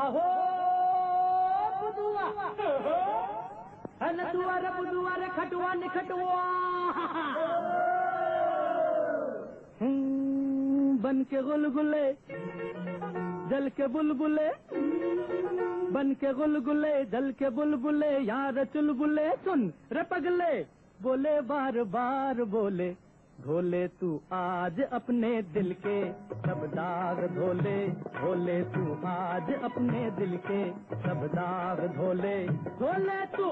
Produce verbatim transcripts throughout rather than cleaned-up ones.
आहो बुदुआ नटुआ रे बुदुआ रे खटुआ निखटुआ बन के गुलगुले जल के बुलबुले बन के गुलगुले जल के बुलबुले यार चुलबुले सुन रे पगले बोले बार बार बोले धोले तू आज अपने दिल के सब दाग धोले धोले तू आज अपने दिल के सब दाग धोले धोले तू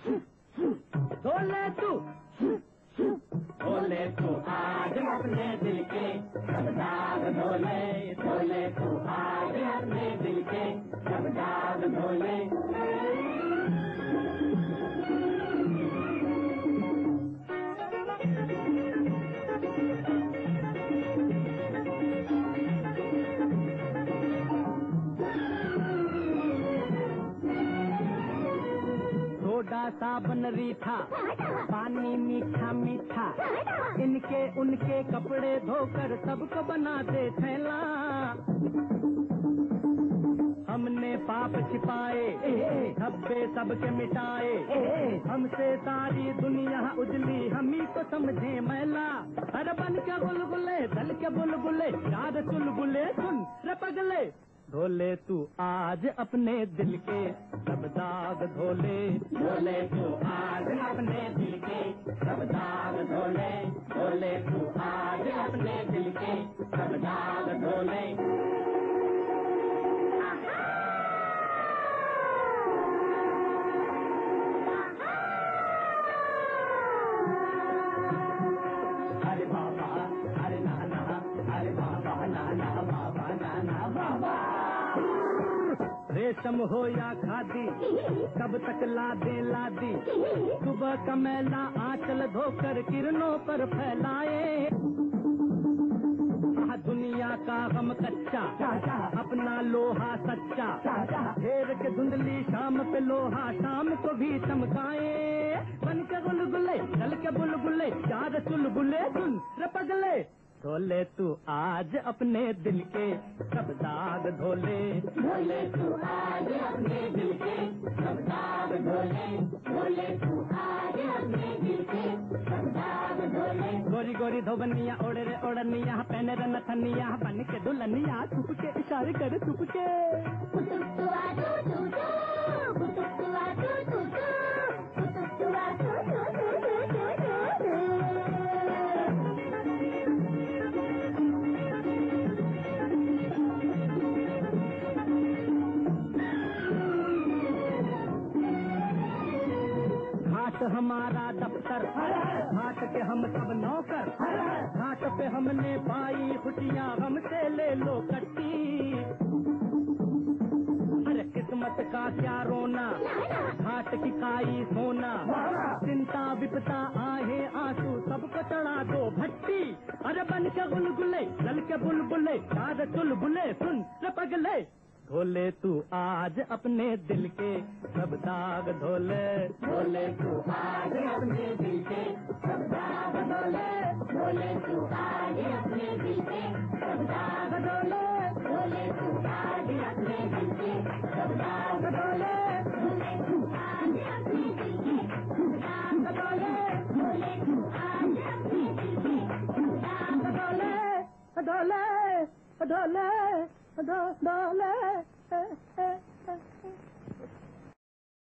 धोले तू धोले तू आज अपने दिल के सब दाग धोले धोले तू आज अपने दिल के सब दाग धोले सोडा साबन रीठा पानी मीठा मीठा इनके उनके कपड़े धोकर सबको बना दे थैला हमने पाप छिपाए धब्बे सबके मिटाए हमसे सारी दुनिया उजली हम ही को समझे मैला अरे बन के बुलबुले दल के बुलबुले याद चुलबुले सुन रे पगले धोले तू आज अपने दिल के सब दाग धोले धोले तू आज अपने दिल के सब दाग धोले धोले तू आज अपने दिल के सब दाग धोले अरे बाबा अरे नाना अरे बाबा नाना बाबा नाना बाबा रेशम हो या खादी कब तक लादे लादी सुबह का मैला आंचल धोकर किरणों पर फैलाए दुनिया का हम कच्चा अपना लोहा सच्चा ढेर के धुंधली शाम पे लोहा शाम को भी चमकाए बन के गुलगुले चल के बुलबुले याद चुलबुले सुन रे पगले धोले तू आज अपने दिल के सब दाग धोले धोले तू आज अपने दिल के सब दाग धोले धोले तू आज अपने दिल के सब दाग धोले गोरी गोरी धोबनिया ओढ़े रे ओढ़निया पहने रे नथनिया बन के दुल्हनिया छुप के इशारे करे छुप के कुतुकुआ तू तू तू कुतुकुआ तू तू तू कुतुकुआ तू तू तू हमारा दफ्तर घाट के हम सब नौकर घाट पे हमने पाई खुशियाँ हमसे ले लो कट्टी अरे किस्मत का क्या रोना घाट की काई सोना चिंता विपता आहे आंसू सबको चढ़ा दो भट्टी अरे बन के गुलगुले जल के बुलबुले याद चुलबुले सुन रे पगले धोले तू आज अपने दिल के सब दाग धोले धोले तू आज अपने दिल के सब दाग धोले धोले तू आज अपने दिल के सब दाग धोले धोले तू आज अपने दिल के सब दाग धोले धोले तू आज अपने दिल के सब दाग धोले धोले तू आज अपने दिल के सब दाग धोले धोले धोले धोले